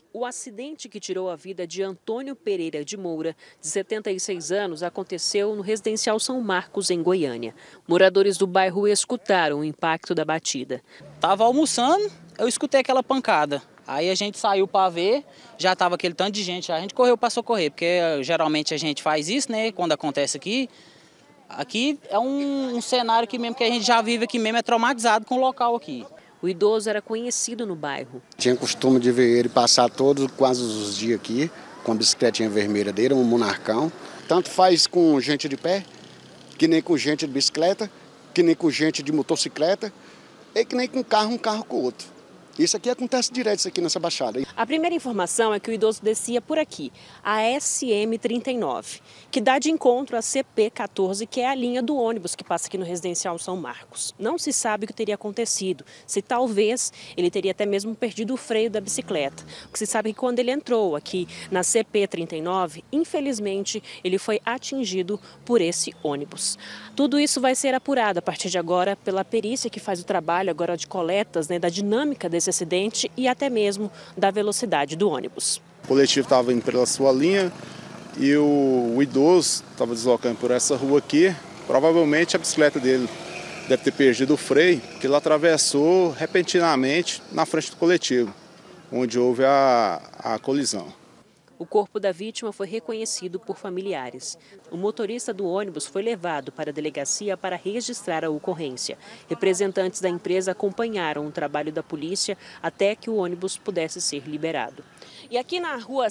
O acidente que tirou a vida de Antônio Pereira de Moura, de 76 anos, aconteceu no residencial São Marcos, em Goiânia. Moradores do bairro escutaram o impacto da batida. Tava almoçando, eu escutei aquela pancada. Aí a gente saiu para ver, já tava aquele tanto de gente, a gente correu para socorrer, porque geralmente a gente faz isso, né, quando acontece aqui. Aqui é um cenário que mesmo que a gente já vive aqui mesmo, é traumatizado com o local aqui. O idoso era conhecido no bairro. Tinha costume de ver ele passar quase os dias aqui, com a bicicletinha vermelha dele, um monarcão. Tanto faz com gente de pé, que nem com gente de bicicleta, que nem com gente de motocicleta, e que nem com um carro com o outro. Isso aqui acontece direto aqui nessa baixada. A primeira informação é que o idoso descia por aqui, a SM39, que dá de encontro à CP14, que é a linha do ônibus que passa aqui no residencial São Marcos. Não se sabe o que teria acontecido, se talvez ele teria até mesmo perdido o freio da bicicleta. O que se sabe é que quando ele entrou aqui na CP39, infelizmente ele foi atingido por esse ônibus. Tudo isso vai ser apurado a partir de agora pela perícia que faz o trabalho agora de coletas, né, da dinâmica desse acidente e até mesmo da velocidade do ônibus. O coletivo estava indo pela sua linha e o idoso estava deslocando por essa rua aqui. Provavelmente a bicicleta dele deve ter perdido o freio, porque ele atravessou repentinamente na frente do coletivo, onde houve a colisão. O corpo da vítima foi reconhecido por familiares. O motorista do ônibus foi levado para a delegacia para registrar a ocorrência. Representantes da empresa acompanharam o trabalho da polícia até que o ônibus pudesse ser liberado. E aqui na rua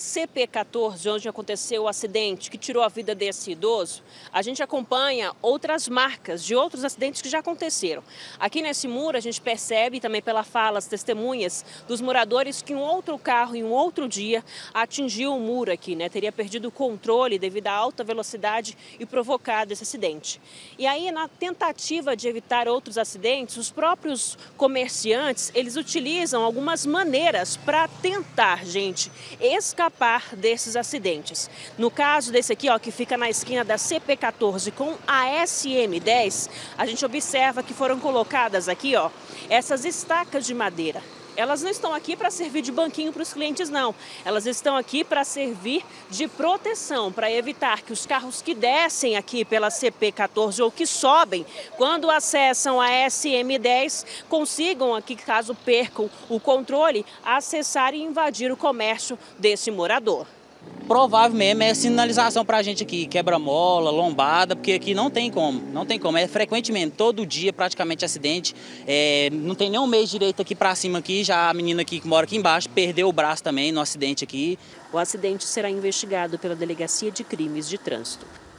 CP14, onde aconteceu o acidente que tirou a vida desse idoso, a gente acompanha outras marcas de outros acidentes que já aconteceram. Aqui nesse muro a gente percebe também pela fala, as testemunhas dos moradores que um outro carro em um outro dia atingiu o muro aqui, né? Teria perdido o controle devido à alta velocidade e provocado esse acidente. E aí, na tentativa de evitar outros acidentes, os próprios comerciantes, eles utilizam algumas maneiras para tentar, gente, escapar desses acidentes. No caso desse aqui, ó, que fica na esquina da CP14 com a SM10, a gente observa que foram colocadas aqui, ó, essas estacas de madeira. Elas não estão aqui para servir de banquinho para os clientes, não. Elas estão aqui para servir de proteção, para evitar que os carros que descem aqui pela CP14 ou que sobem, quando acessam a SM10, consigam aqui, caso percam o controle, acessar e invadir o comércio desse morador. Provável mesmo é sinalização pra gente aqui, quebra-mola, lombada, porque aqui não tem como, é frequentemente, todo dia praticamente acidente, não tem nem um mês direito aqui pra cima aqui, já a menina aqui que mora aqui embaixo perdeu o braço também no acidente aqui. O acidente será investigado pela Delegacia de Crimes de Trânsito.